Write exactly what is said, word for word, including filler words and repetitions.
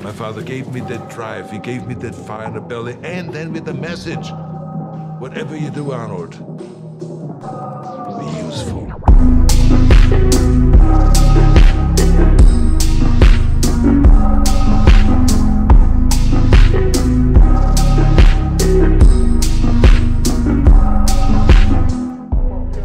My father gave me that drive, he gave me that fire in the belly, and then with the message. Whatever you do, Arnold,